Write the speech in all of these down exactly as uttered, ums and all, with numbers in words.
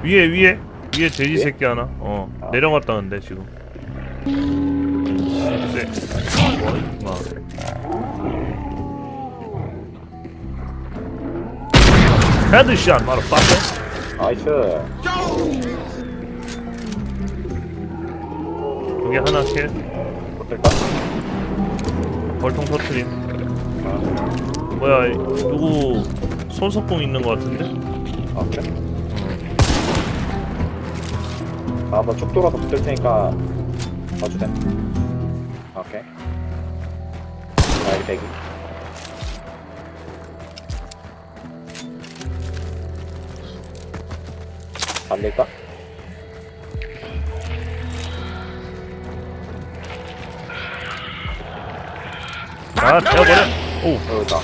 위에 위에 위에 돼지 위에? 새끼 하나. 어 아. 내려갔다는데 지금. 쎄. 뭐 임마. 헤드샷 마더파커. 나이스. 여기 하나 킬. 어떨까? 벌통 터트림. 아, 뭐야 누구 손석공 있는 거 같은데? 아 그래? 나 한번 쭉 돌아서 붙을 테니까 봐주대. 오케이. 나 여기 대기. 안 될까? 아 태워버려. 오. 여기다.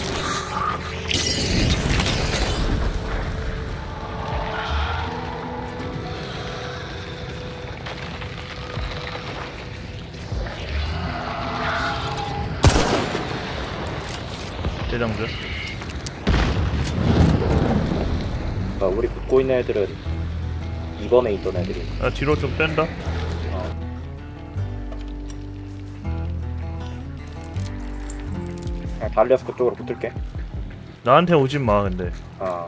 대장전. 그러니까 우리 붙고 있는 애들은 이번에 있던 애들이. 아 뒤로 좀 뺀다. 어. 그냥 달려서 그쪽으로 붙을게. 나한테 오진 마 근데. 아.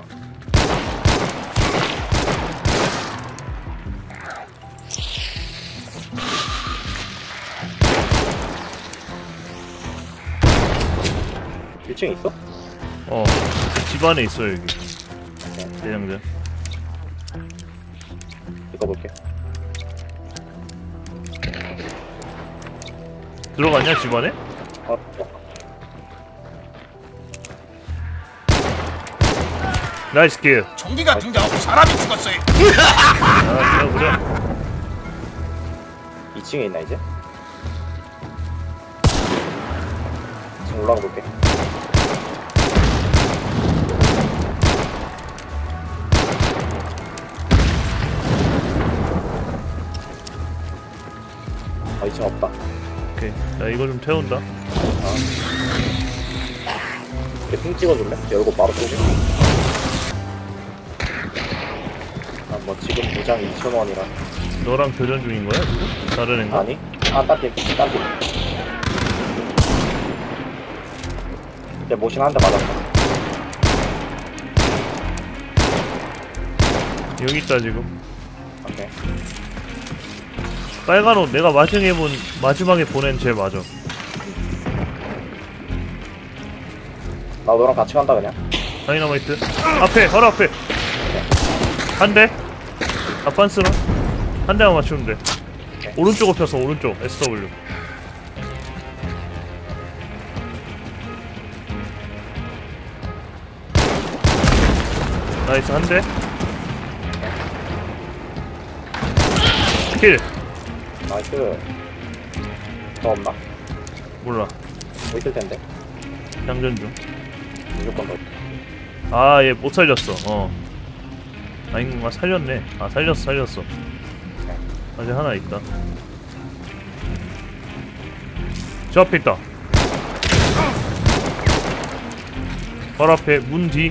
일 층에 있어? 어 집안에 있어 여기. 오케이. 대장전. 이거 볼게. 들어갔냐 집안에? 어, 어. 나이스 킬. 총기가 등장하고 사람이 죽었어요. 아 태워버려. 이 층에 있나 이제? 이 층 올라가 볼게. 아, 이 층 없다. 오케이. 나 이거 좀 태운다. 아. 이렇게 핑 찍어줄래? 열고 바로 쏘게. 아, 뭐 지금 무장 이천 원이라. 너랑 교전 중인 거야 지금? 다른 애인가? 아니? 아, 딴 팀, 딴 팀. 이제 모신 한 대 맞았다. 여기 있다 지금. 오케이. 빨간 옷 내가 마지막에 본 마지막에 보낸 쟤 맞아. 나 너랑 같이 간다 그냥. 다이너마이트 앞에 바로 앞에 한 대. 앞반스런 한 대만 맞추면 돼. 오케이. 오른쪽으로 펴서 오른쪽 에스 더블유. 나이스 한 대. 킬. 나이스. 더 없나? 몰라. 뭐 있을 텐데. 장전 중. 무조건 더. 아 얘 못 살렸어. 어. 아닌가 살렸네. 아 살렸어 살렸어. 아직 하나 있다. 저 앞에 있다. 바로 앞에 문 뒤.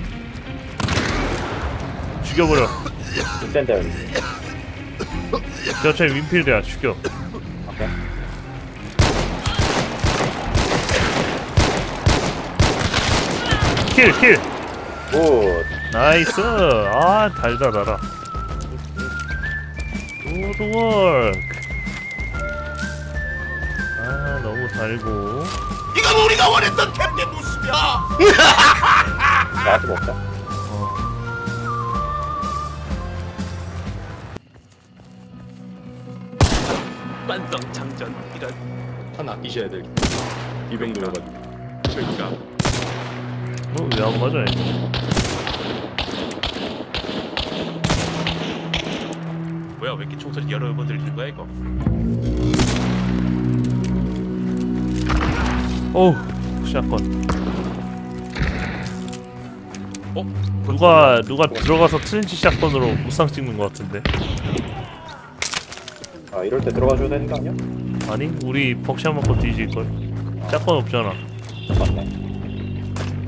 죽여버려. 센데 여기. 저차에 윈필드야. 죽여. 오케이. 킬 킬. 굿. 나이스. 아 달다 달아. 굿워크. 아 너무 달고. 이건 우리가 원했던 템의 모습이야. 나한테 먹자. 어. 완성 장전 이런. 하나 아끼셔야 될 이병 누워가지고 저기가 어, 왜 안 맞아 얘? 뭐야 왜 이렇게 총소리 여러 번 들리는 거야 이거? 어우 샷건. 어? 누가 누가 들어가서 트렌치 샷건으로 무쌍 찍는 것 같은데. 아, 이럴 때 들어가줘야 되는 거 아니야? 아니 우리 벅샷 먹고 뒤질걸. 샷건 없잖아. 맞네.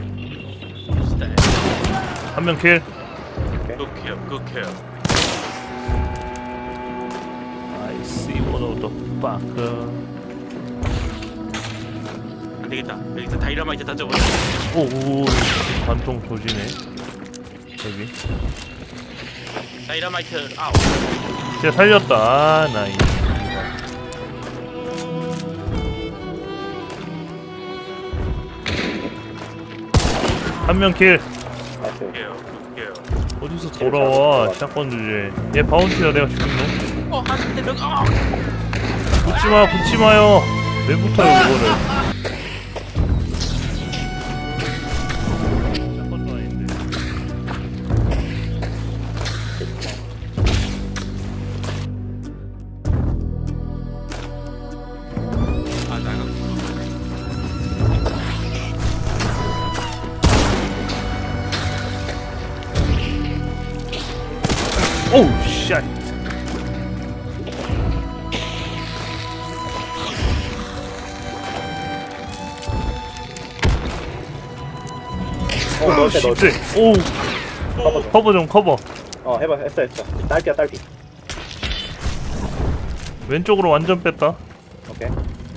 한 명 킬. 굿케어 굿케어. 더 fuck. 안 되겠다. 여기서 다이너마이트 던져보자. 오오 관통 조지네. 여기. 다이너마이트 아웃. 진짜 살렸다. 아 나이. 한 명 킬. 나이스. 게요. 게요. 어디서 돌아와 샷건 주제. 얘 바운티야 내가 죽인 놈. 어, 한 명. 아! 붙지마 붙지마요. 왜 붙어요 그거를. 샷건도 아닌데. 아, 나가. 오우 샷. 어, 넣을 때 넣을 때. 십 오 커버 좀. 커버 좀 커버. 어, 해봐, 했어, 했어. 딸기야, 딸기. 왼쪽으로 완전 뺐다. 오케이.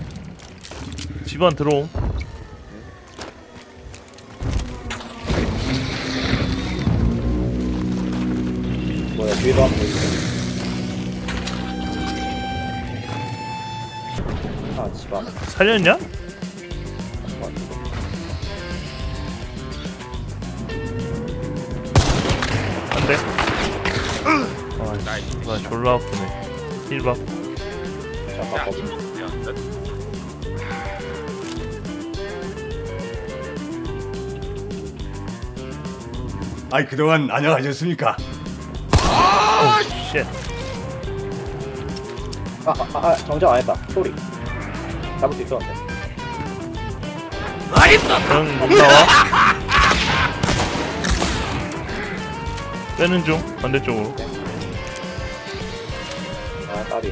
집안 들어옴. 뭐야, 뒤에도 한번 보여줄게. 아, 집안. 살렸냐? 안돼. 아, 나이스. 나 졸라 아프네. 힐박. 자, 자, 바꿔. 야, 나- 아이 그동안 안녕하셨습니까? 오우 쉣. 아, 아, 아, 정정 안 했다. 소리. 잡을 수 있었는데. 응, 못 나와. 빼는 중 반대쪽으로. 아, 까비.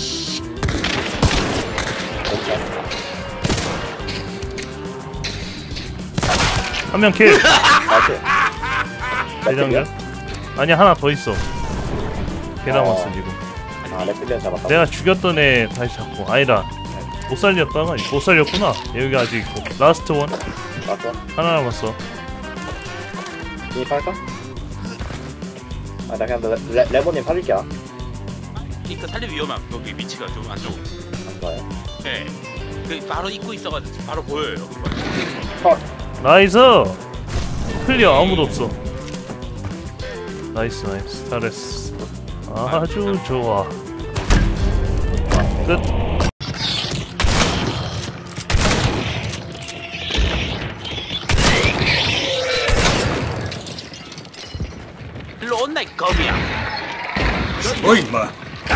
한 명 킬. 나이스. 대장전. 아니 하나 더 있어. 걔 남았어 어. 지금. 아, 레플리언 잡았다. 내가 죽였던 애 다시 잡고. 아니다. 못 살렸다가 못 살렸구나. 여기 아직 있고. 라스트 원 맞어? 하나 남았어. 진입할까? 아, 나 그냥 레, 레, 레버님 살릴게요. 이거 살림 위험함. 여기 위치가 좀 안 좋고. 안 좋아요. 네. 그 바로 입고 있어가지고 바로 보여요. 여기. 컷. 나이스. 클리어 아무도 없어. 나이스 나이스 잘했어. 아주 좋아. 끝. 일로 온나 이 거미야. 뭐 임마.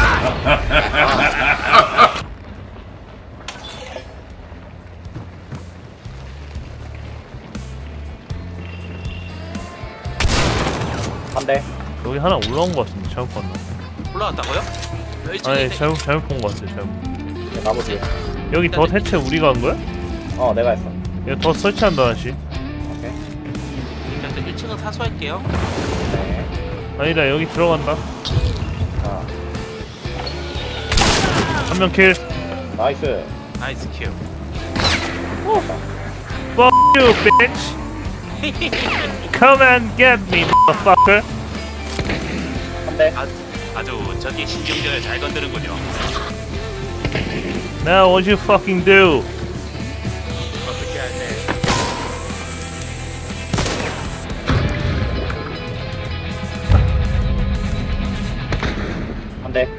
한 대. 여기 하나 올라온 것 같은데 잘못 봤나? 올라왔다고요? 이쪽에 아니 있네. 잘못 잘못 본 것 같아 잘못. 네, 나무 뒤에. 여기 더 해체 우리가 한 거야? 어, 내가 했어. 이거 더 설치한다 다시. 오케이. 일단 일 층은 사수할게요. 네. 아니다 여기 들어간다. 아, 한 명 킬. 나이스. 나이스 킬. Fuck you, bitch. Come and get me, motherfucker. 한 대. 아주 아주 저기 신경전을 잘 건드는군요. Now what you fucking do? 어떻게 할래? 한 대.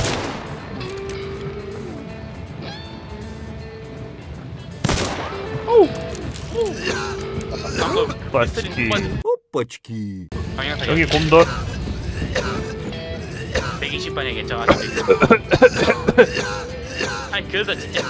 방금 빠치기. 뻗치기. 방향 여기 곰돌. 백이십 반에 괜찮아지고. 아니 그래서 진짜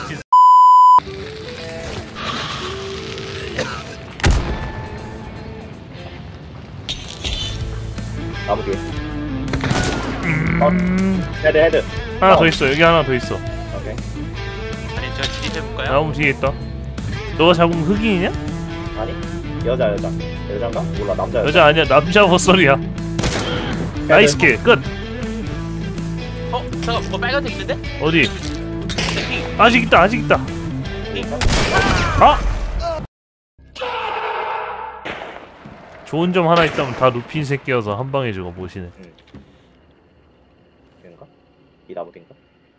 나무 뒤에. 어, 헤드, 헤드. 하나 어. 더 있어. 여기 하나 더 있어. 오케이. 아니 저 진입해볼까요? 나무 뒤에 있다. 너가 잡으면 흑인이냐? 아니, 여자, 여자. 여자인가? 몰라, 남자. 여자 아니야. 남자 벗소리야. 나이스 킬. 끝. 어? 잠깐 뭐 빨간색 있는데? 어디? 핑. 아직 있다 아직 있다. 핑. 아! 좋은 점 하나 있다면 다 루핀 새끼여서 한 방에 죽어 보시네. 여긴가? 이 나무인가?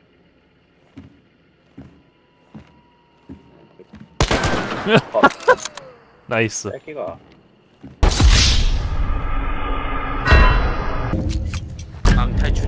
어, 나이스. 딸기가 방 탈출.